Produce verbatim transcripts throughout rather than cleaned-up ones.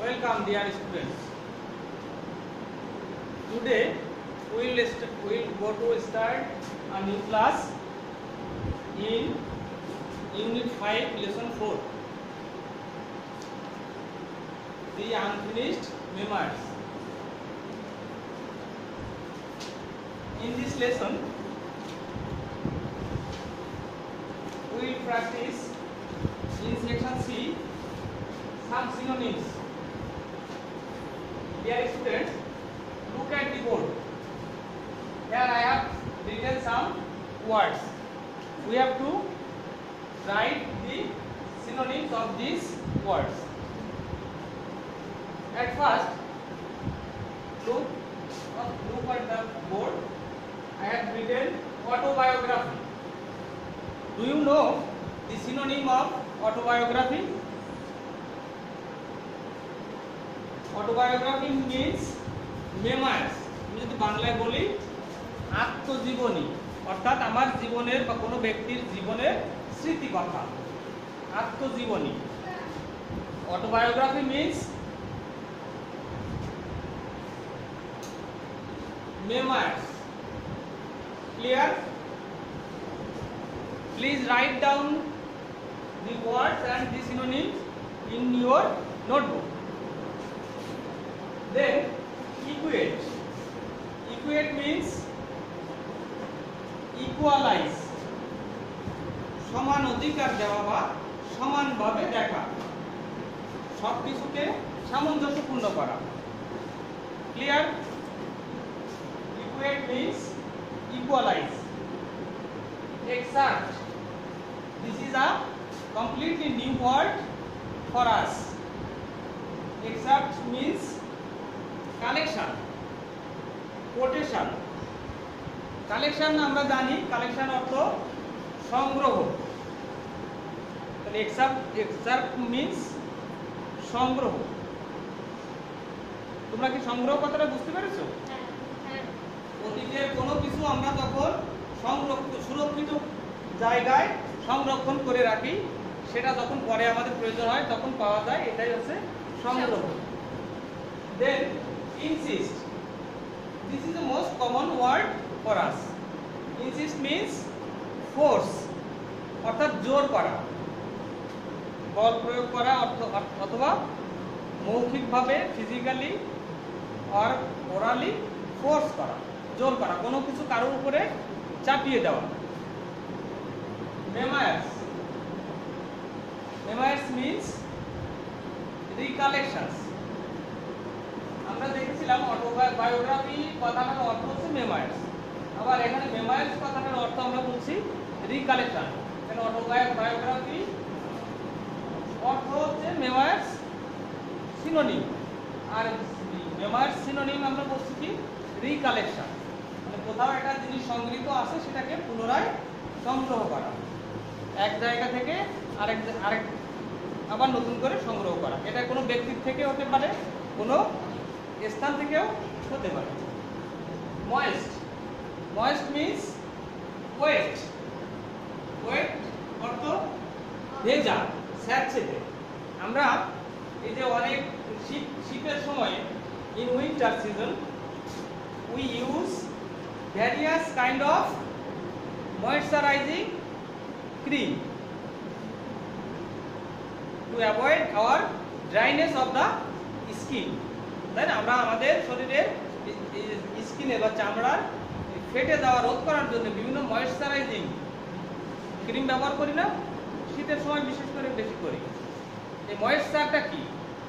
Welcome dear students. Today we will we will go to start a new class in Unit five, Lesson four. The unfinished memoirs. In this lesson, we will practice in section C some synonyms. Dear students, look at the board. Here I have written some words. We have to write the synonyms of these words. At first, look, look at the board. I have written autobiography. Do you know the synonym of autobiography? Autobiography means memoirs. আমি যদি বাংলায় বলি আত্মজীবনী, অর্থাৎ আমার জীবনের বা কোনো ব্যক্তির জীবনের স্মৃতিকথা, আত্মজীবনী। Autobiography means memoirs. Clear? Please write down the words and the synonyms in your notebook. Then equate. Equate means equalize. সমান অধিকার দেওয়া বা সমানভাবে দেখা, সবকিছুকে সামঞ্জস্যপূর্ণ করা। Clear? Equate means equalize. Excerpt. This is a completely new word for us. Excerpt means collection, quotation. Collection আমরা জানি, collection অর্থ সংগ্রহ। তাহলে excerpt excerpt means সংগ্রহ। তোমরা কি সংগ্রহ কথাটা বুঝতে পেরেছো? অতীতের কোনো কিছু আমরা যখন সংরক্ষিত সুরক্ষিত জায়গায় সংরক্ষণ করে রাখি, সেটা যখন পরে আমাদের প্রয়োজন হয় তখন পাওয়া যায়, এটাই হচ্ছে সংগ্রহ। Then insist. This is the most common word for us. Insist means force, অর্থাৎ জোর করা, বল প্রয়োগ করা অথবা মৌখিকভাবে ফিজিক্যালি আর ওরালি ফোর্স করা, জোর করা, কোনো কিছু কারোর উপরে চাপিয়ে দেওয়া। Memoirs. Memoirs means recollections. আমরা দেখেছিলাম অটোবায়োগ্রাফি কথাটার অর্থ হচ্ছে মেমোয়ার্স, আবার এখানে মেমোয়ার্স কথাটার অর্থ আমরা বলছি রিকালেকশন। এখানে অটোবায়োগ্রাফি অর্থ হচ্ছে মেমোয়ার্স সিনোনিম, আর মেমোয়ার্স সিনোনিম আমরা বলছি কি রিকালেকশন। মানে কোথাও একটা জিনিস সংগৃহীত আছে সেটাকে পুনরায় সংগ্রহ করা, এক জায়গা থেকে আরেক আরেক আবার নতুন করে সংগ্রহ করা। এটা কোনো ব্যক্তির থেকে হতে পারে, কোনো স্থান থেকেও হতে পারে। Moist. Moist means wet. Wet অর্থ ভেজা, স্যাঁতসেঁতে। আমরা এই যে অনেক শীত শীতের সময় in winter season we use various kind of moisturising cream to avoid our dryness of the skin. তাই না? আমরা আমাদের শরীরের স্কিনে বা চামড়ার ফেটে যাওয়া রোধ করার জন্য বিভিন্ন ময়েশ্চারাইজিং ক্রিম ব্যবহার করি না? শীতের সময় বিশেষ করে বেশি করি। এই ময়েশ্চারটা কি?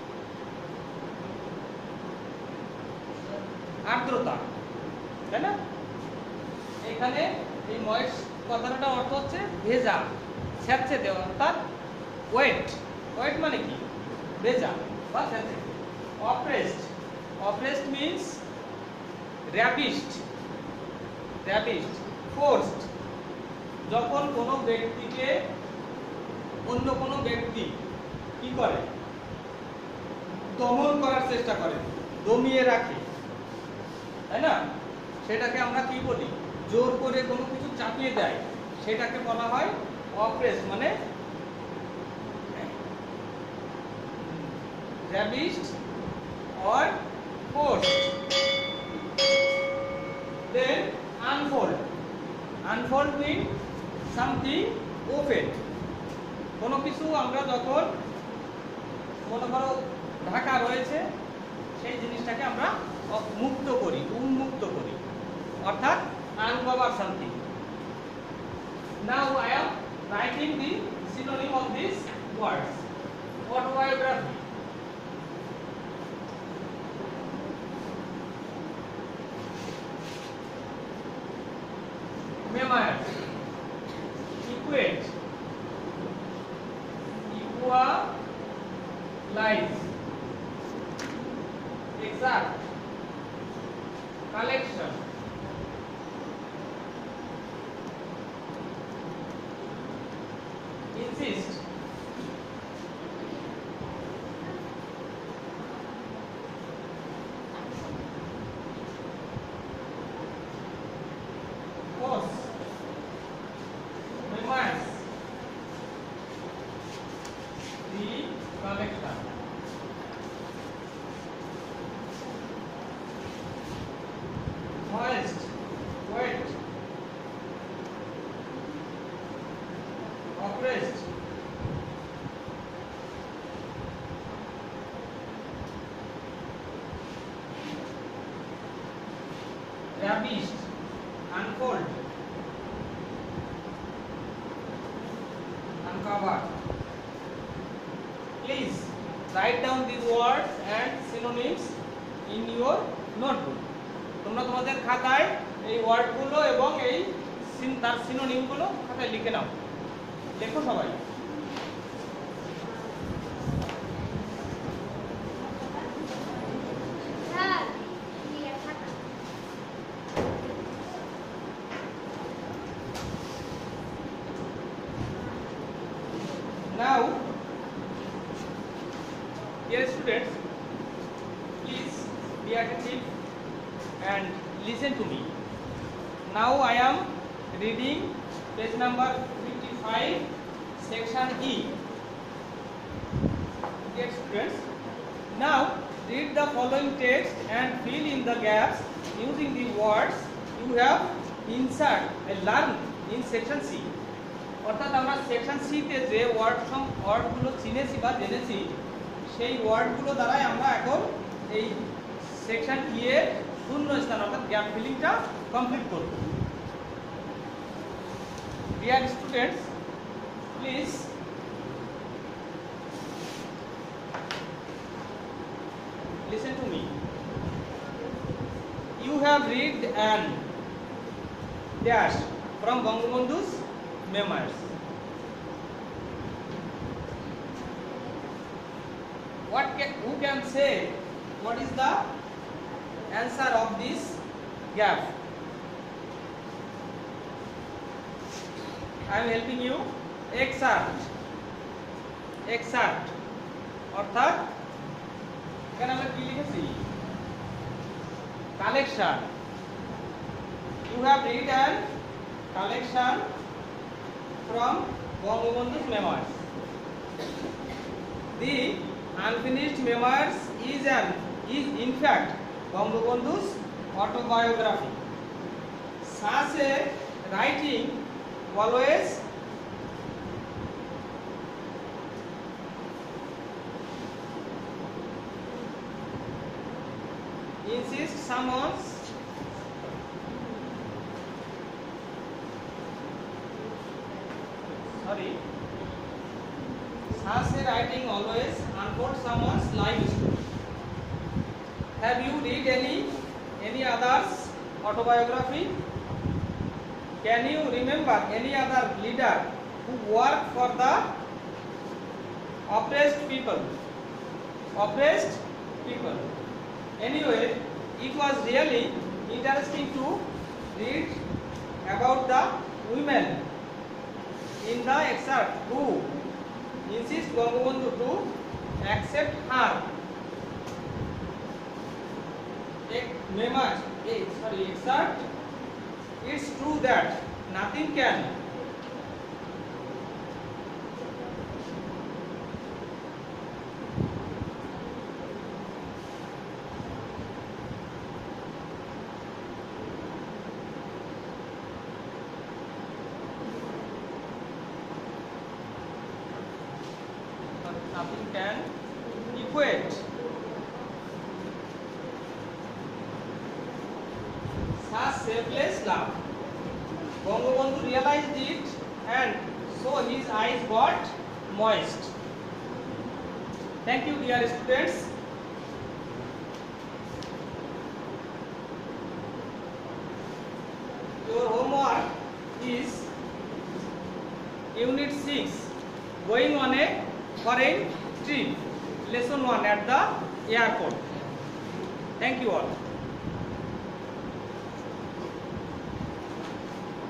আর্দ্রতা, তাই না? এখানে এই ময়েস কথাটার অর্থ হচ্ছে ভেজা, স্যাঁতসেঁতে, অর্থাৎ ওয়েট। ওয়েট মানে কি? ভেজা বা স্যাঁতসেঁতে। Oppressed. Oppressed means rapist. Rapist, forced. যখন কোনো ব্যক্তিকে অন্য কোনো ব্যক্তি কি করে? দমন করার চেষ্টা করে, দমিয়ে রাখে, তাই না? সেটাকে আমরা কি বলি? জোর করে কোনো কিছু চাপিয়ে দেয়, সেটাকে বলা হয় অপ্রেস। মানে ravished or forced. Then unfold. Unfold means something open. কোনো কিছু আমরা যখন মনে করো ঢাকা রয়েছে সেই জিনিসটাকে আমরা মুক্ত করি, উন্মুক্ত করি, অর্থাৎ uncover something. Now I am writing the synonym of these words. Autobiography. Memoirs. Equate. Equalize. Exact. Collection. Insist. Force. Memoirs. The collection. Hoist. Weight. Oppressed. Ravished. Unfold. Uncover. Please write down these words and synonyms in your notebook. তোমরা তোমাদের খাতায় এই ওয়ার্ডগুলো এবং এই তার সিনোনিমগুলো খাতায় লিখে নাও। লেখো সবাই। Now, dear students, please be attentive and listen to me. Now I am reading page number fifty-five, section E. Dear students, now read the following text and fill in the gaps using the words you have insert and learn in section C. অর্থাৎ আমরা section C তে যে word সম ওয়ার্ডগুলো চিনেছি বা জেনেছি সেই ওয়ার্ডগুলো দ্বারাই আমরা এখন এই সেকশন ই এর শূন্য স্থান অর্থাৎ গ্যাপ ফিলিংটা কমপ্লিট করব। Dear students, please listen to me. You have read an dash from Bangabandhu's memoirs. What can, who can say what is the answer of this gap? I am helping you. Excerpt. Excerpt. অর্থাৎ এখানে আমরা কি লিখেছি? Collection. You have read an collection from Bangabandhu's memoirs. The unfinished memoirs is an is in fact Bangabandhu's autobiography. Such a writing always insists someone's sorry such a writing always unfolds someone's life story. Have you read any any others autobiography? Can you remember any other leader who worked for the oppressed people? Oppressed people. Anyway, it was really interesting to read about the women in the excerpt who insist Bangabandhu to accept her memoir. Sorry, excerpt. It's true that nothing can nothing can equate such selfless love. Bangabandhu realized it and so his eyes got moist. Thank you, dear students. Your homework is Unit six, going on a foreign trip, lesson one at the airport. Thank you all.